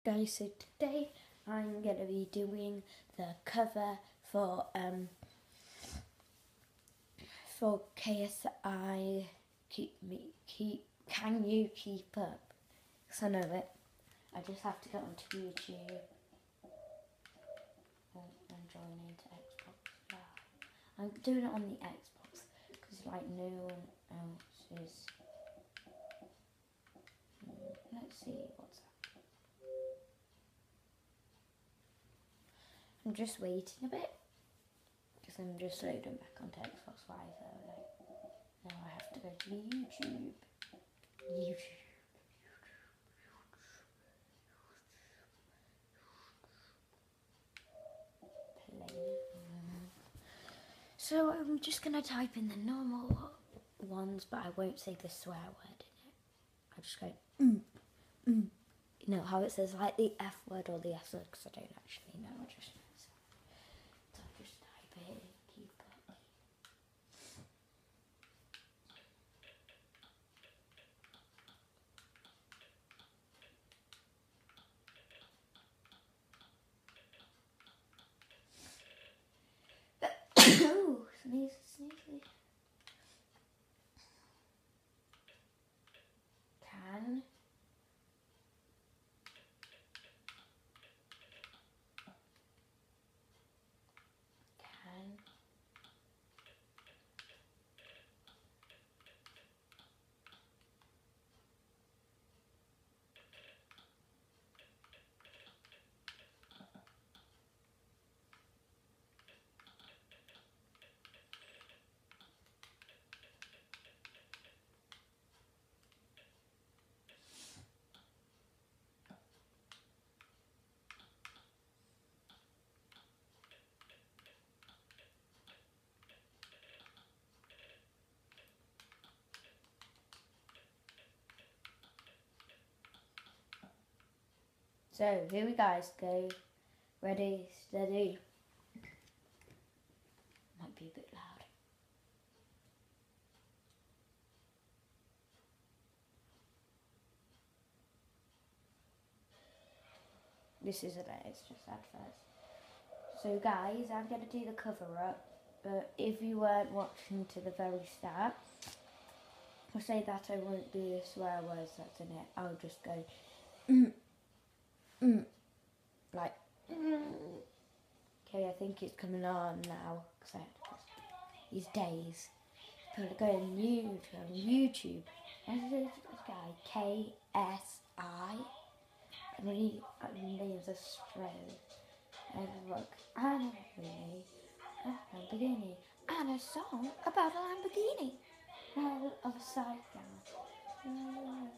guys, so today I'm going to be doing the cover for KSI Can You Keep Up? Because I know it. I just have to go onto YouTube and join into Xbox Live. I'm doing it on the Xbox because like no one else is. Let's see what's that. I'm just waiting a bit because I'm just loading back onto Xbox Live. Now I have to go to YouTube. So I'm just going to type in the normal ones, but I won't say the swear word in it. I'll just go, You know how it says like the F word or the S word, because I don't actually know. I just know. So I'll just type it in, keep up. Oh, sneeze. Can So here we guys go. Ready, steady. Might be a bit loud. This isn't it, it's just ad first. So guys, I'm going to do the cover up, but if you weren't watching to the very start, I'll say that I won't do the swear words that's in it. I'll just go, like, Okay, I think it's coming on now, because I had to press these days. People are going new on YouTube. And there's this guy, KSI. And he names a stray. And look, and a Lamborghini. And a song about a Lamborghini. Now of a side down.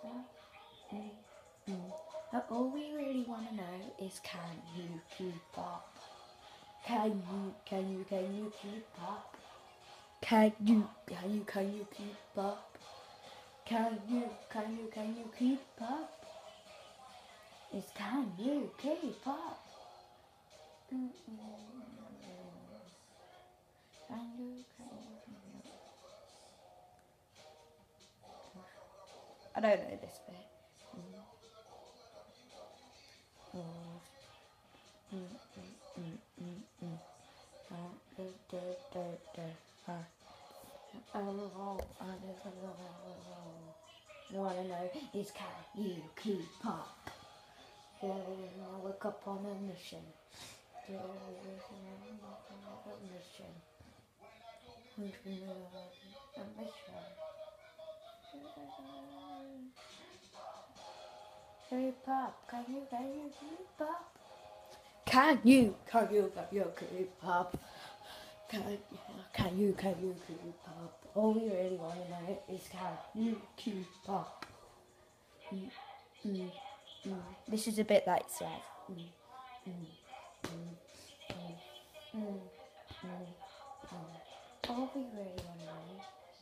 But all we really want to know is, can you keep up? Can you keep up? Can you keep up? Can you keep up? It's can you keep up? Can you? I don't know this bit. All I know is, can you keep up? I wake up on a mission. Keep up, can you keep up? Can you keep up? Can you keep up? All we really want to know is, can you keep up? This is a bit like Sweat. All we really want to know.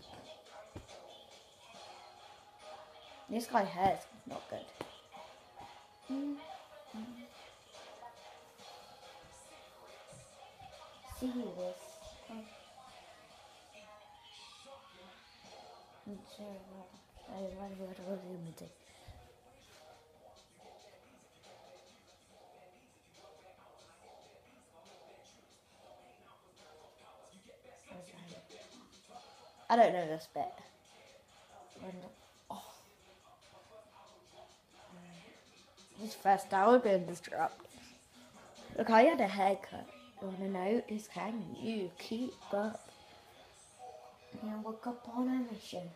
This guy's hair's not good. See this. I don't know this bit. Oh. His first hour being disrupted. Look, I had a haircut. You want to know is can you keep up? You know, woke up on a mission.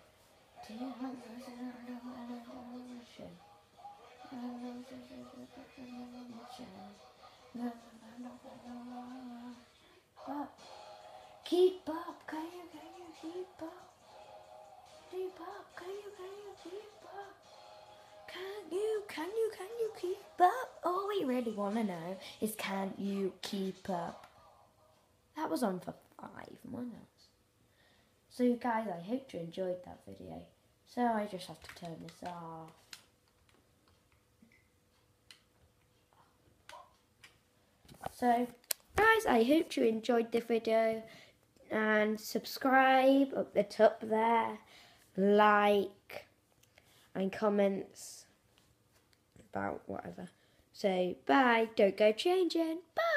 Keep up, can you keep up? Keep up, can you keep up? Can you keep up? All we really want to know is can you keep up? That was on for 5 minutes. So guys, I hope you enjoyed that video. So I just have to turn this off. So guys, I hope you enjoyed the video. And subscribe up the top there. Like and comments about whatever. So bye. Don't go changing. Bye.